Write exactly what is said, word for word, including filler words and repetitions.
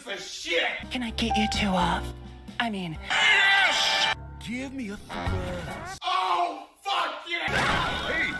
for shit! Can I get you to, uh, I mean... Yes! Give me a thrust. Oh, fuck yeah! Hey,